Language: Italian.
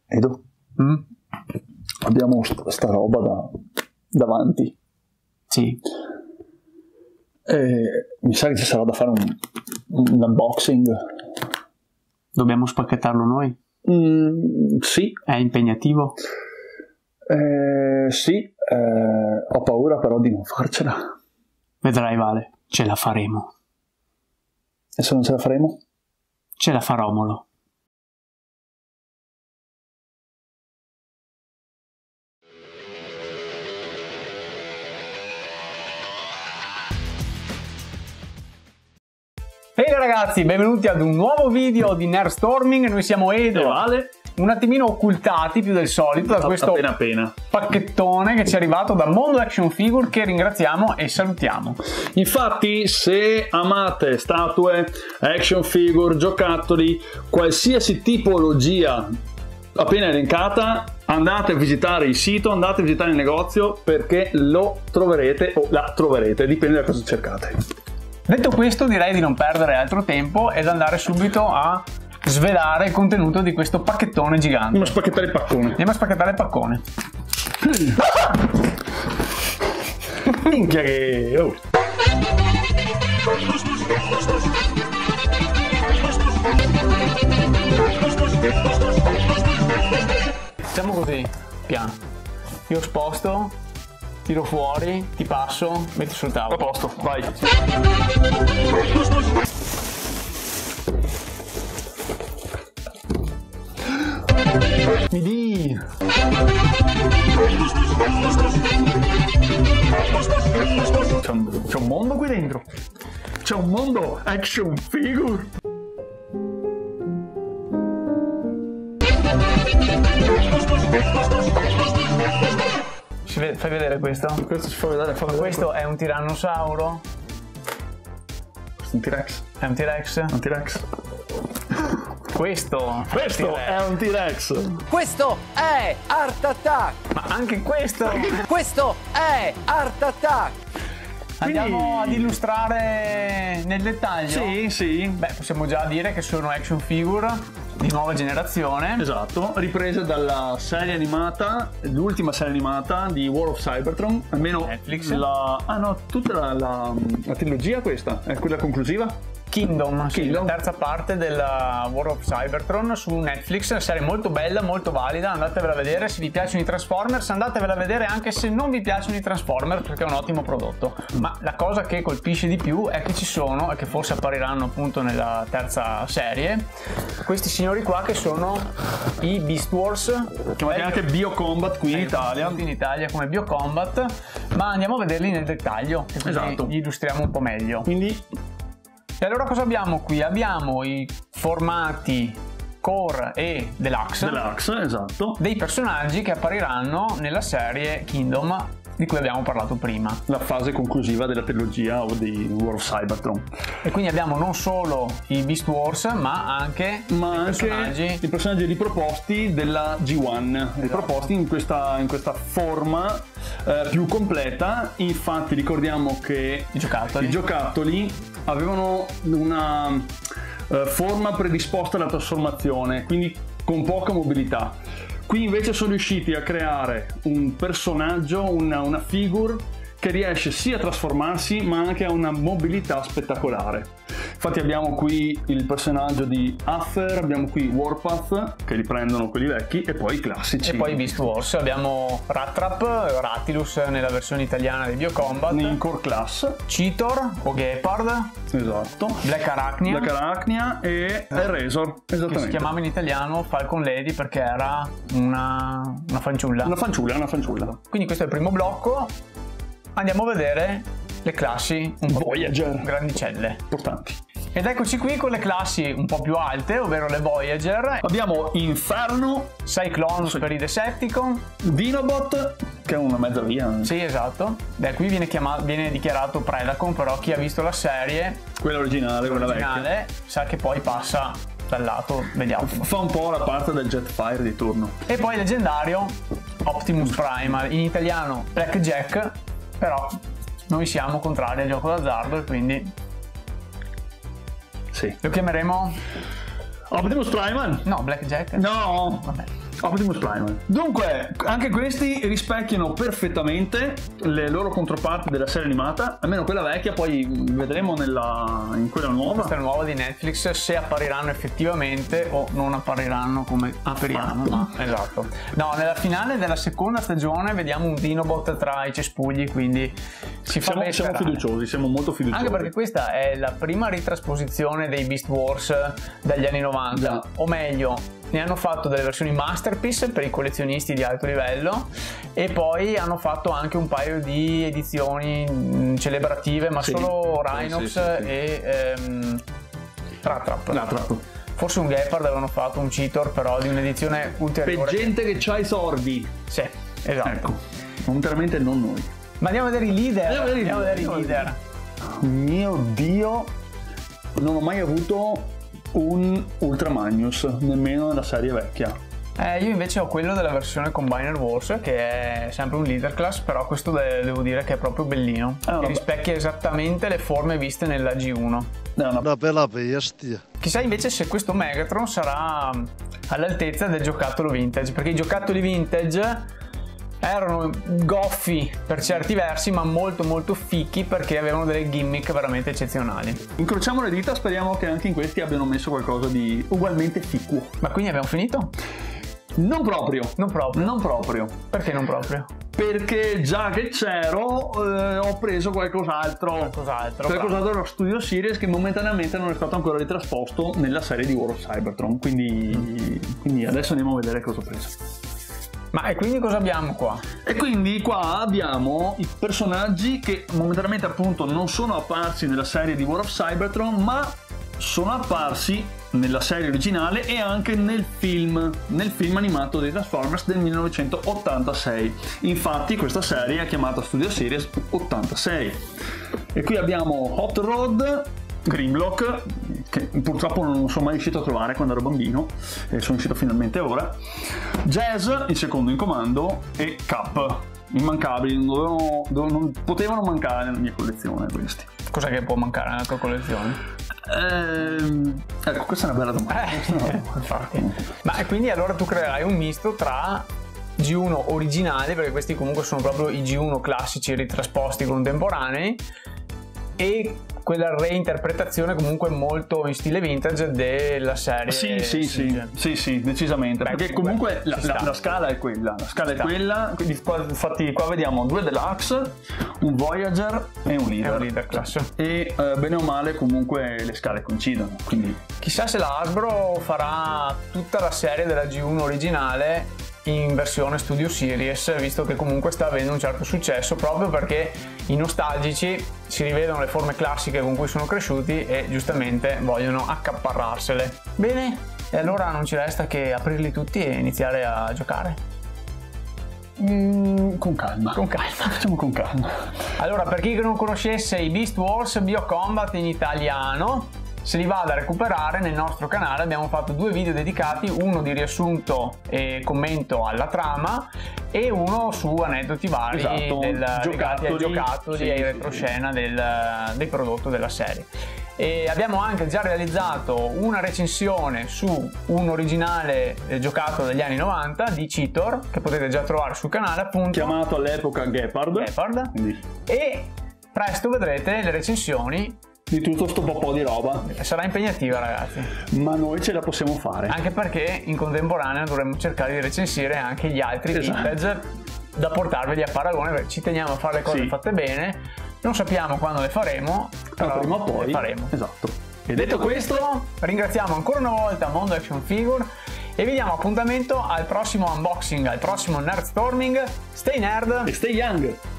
Edo, abbiamo sta roba davanti. Sì. Mi sa che ci sarà da fare un unboxing. Dobbiamo spacchettarlo noi? Sì. È impegnativo? Sì, ho paura però di non farcela. Vedrai, Vale, ce la faremo. E se non ce la faremo? Ce la fa Romolo. Ehi ragazzi, benvenuti ad un nuovo video di Nerdstorming. Noi siamo Edo e Vale, un attimino occultati più del solito da questo appena pacchettone che ci è arrivato da Mondo Action Figure, che ringraziamo e salutiamo. Infatti, se amate statue, action figure, giocattoli, qualsiasi tipologia appena elencata, andate a visitare il sito, andate a visitare il negozio, perché lo troverete o la troverete, dipende da cosa cercate. Detto questo, direi di non perdere altro tempo ed andare subito a svelare il contenuto di questo pacchettone gigante. Andiamo a spacchettare il paccone. Andiamo a spacchettare il paccone. Minchia che... Oh. Facciamo così, piano. Io sposto, tiro fuori, ti passo, metti sul tavolo. A posto, vai. Mi di! C'è un mondo qui dentro. C'è un mondo action figure. Fai vedere questo? Questo ci fa vedere. Questo è un tirannosauro. Questo è un T-Rex. È un T-Rex. Un T-Rex. Questo è un T-Rex. Questo è Art Attack. Ma anche questo. Questo è Art Attack. Andiamo ad illustrare nel dettaglio. Sì. Beh, possiamo già dire che sono action figure di nuova generazione. Esatto, riprese dalla serie animata, l'ultima serie animata di War of Cybertron, almeno Netflix. Tutta la trilogia questa, è quella conclusiva? Kingdom, sì, la terza parte della War of Cybertron su Netflix, una serie molto bella, molto valida, andatevela a vedere. Se vi piacciono i Transformers, andatevela a vedere anche se non vi piacciono i Transformers, perché è un ottimo prodotto. Ma la cosa che colpisce di più è che ci sono, e che forse appariranno appunto nella terza serie, questi signori qua che sono i Beast Wars, Chiamati anche Biocombat qui in Italia. In Italia come Biocombat, ma andiamo a vederli nel dettaglio, e così Esatto. li illustriamo un po' meglio. Quindi... E allora cosa abbiamo qui? Abbiamo i formati Core e Deluxe, esatto. dei personaggi che appariranno nella serie Kingdom di cui abbiamo parlato prima. La fase conclusiva della trilogia o di War of Cybertron. E quindi abbiamo non solo i Beast Wars, ma anche i personaggi riproposti della G1, esatto. Riproposti in questa forma più completa. Infatti ricordiamo che i giocattoli avevano una forma predisposta alla trasformazione, quindi con poca mobilità. Qui invece sono riusciti a creare un personaggio, una figure che riesce sia a trasformarsi ma anche a una mobilità spettacolare. Infatti abbiamo qui il personaggio di Aether, abbiamo qui Warpath, che riprendono quelli vecchi, e poi i classici. E poi Beast Wars, abbiamo Rattrap, Ratilus nella versione italiana di Biocombat, in Core Class, Cheetor o Gepard, esatto, Black Arachnia e Razor, esattamente. Che si chiamava in italiano Falcon Lady perché era una fanciulla. Una fanciulla. Quindi questo è il primo blocco. Andiamo a vedere le classi un po' Voyager, grandicelle, importanti. Ed eccoci qui con le classi un po' più alte, ovvero le Voyager. Abbiamo Inferno, Cyclonus per i Decepticon, Dinobot, che è una mezza via. Sì, esatto. Beh, qui viene dichiarato Predacon, però chi ha visto la serie, quella originale, vecchia, sa che poi passa dal lato degli Autobots. Fa un po' la parte del Jetfire di turno. E poi leggendario Optimus Prime, in italiano Blackjack, però noi siamo contrari al gioco d'azzardo e quindi sì, lo chiameremo Optimus Prime. No, Blackjack. No, vabbè. Optimus Primal. Dunque, anche questi rispecchiano perfettamente le loro controparti della serie animata, almeno quella vecchia, poi vedremo in quella nuova. Questa è nuova di Netflix, se appariranno effettivamente o non appariranno come speriamo. Esatto. No, nella finale della seconda stagione vediamo un Dinobot tra i cespugli, quindi siamo fiduciosi, siamo molto fiduciosi. Anche perché questa è la prima ritrasposizione dei Beast Wars dagli anni 90, o meglio, ne hanno fatto delle versioni masterpiece per i collezionisti di alto livello e poi hanno fatto anche un paio di edizioni celebrative, ma solo Rhinox e Rattrap. Forse un Gepard avevano fatto, un Cheetor, però di un'edizione ulteriore. Per gente che c'ha i sordi. Sì, esatto. Ecco, momentaneamente non noi. Ma andiamo a vedere i leader. Mio Dio, non ho mai avuto un Ultra Magnus, nemmeno nella serie vecchia. Io invece ho quello della versione Combiner Wars, che è sempre un leader class, però questo devo dire che è proprio bellino, che rispecchia esattamente le forme viste nella G1. Una bella bestia. Chissà invece se questo Megatron sarà all'altezza del giocattolo vintage, perché i giocattoli vintage erano goffi per certi versi, ma molto molto fichi perché avevano delle gimmick veramente eccezionali. Incrociamo le dita, speriamo che anche in questi abbiano messo qualcosa di ugualmente ficuo. Ma quindi abbiamo finito? Non proprio. Perché non proprio? Perché già che c'ero ho preso qualcos'altro dallo Studio Series che momentaneamente non è stato ancora ritrasposto nella serie di War of Cybertron, quindi adesso andiamo a vedere cosa ho preso. Ma e quindi cosa abbiamo qua? E quindi qua abbiamo i personaggi che momentaneamente appunto non sono apparsi nella serie di War of Cybertron, ma sono apparsi nella serie originale e anche nel film animato dei Transformers del 1986. Infatti questa serie è chiamata Studio Series 86. E qui abbiamo Hot Rod, Grimlock, che purtroppo non sono mai riuscito a trovare quando ero bambino e sono riuscito finalmente ora, Jazz, il secondo in comando, e Cap, immancabili, non potevano mancare nella mia collezione questi. Cos'è che può mancare nella tua collezione? Ecco, questa è una bella domanda. Infatti. Ma quindi allora tu creerai un misto tra G1 originali, perché questi comunque sono proprio i G1 classici ritrasposti contemporanei, e quella reinterpretazione comunque molto in stile vintage della serie. Sì, decisamente. Beh, perché comunque la scala è quella. Quindi infatti qua vediamo 2 Deluxe, un Voyager e un Leader class. E bene o male comunque le scale coincidono. Quindi chissà se la Hasbro farà tutta la serie della G1 originale in versione Studio Series, visto che comunque sta avendo un certo successo, proprio perché i nostalgici si rivedono le forme classiche con cui sono cresciuti e giustamente vogliono accaparrarsele. Bene, e allora non ci resta che aprirli tutti e iniziare a giocare. Con calma. Facciamo con calma. Allora, per chi non conoscesse i Beast Wars BioCombat in italiano, se li vada a recuperare nel nostro canale, abbiamo fatto 2 video dedicati, uno di riassunto e commento alla trama e uno su aneddoti vari, legati ai giocattoli e ai retroscena del prodotto della serie. E abbiamo anche già realizzato una recensione su un originale giocattolo degli anni 90 di Cheetor, che potete già trovare sul canale, appunto, chiamato all'epoca Gepard. E presto vedrete le recensioni di tutto sto po' di roba. Sarà impegnativa, ragazzi, ma noi ce la possiamo fare, anche perché in contemporanea dovremmo cercare di recensire anche gli altri vintage da portarveli a paragone, perché ci teniamo a fare le cose fatte bene. Non sappiamo quando le faremo, però prima o poi le faremo. Esatto. E detto questo, ringraziamo ancora una volta Mondo Action Figure e vi diamo appuntamento al prossimo unboxing, al prossimo Nerdstorming. Stay nerd e stay young.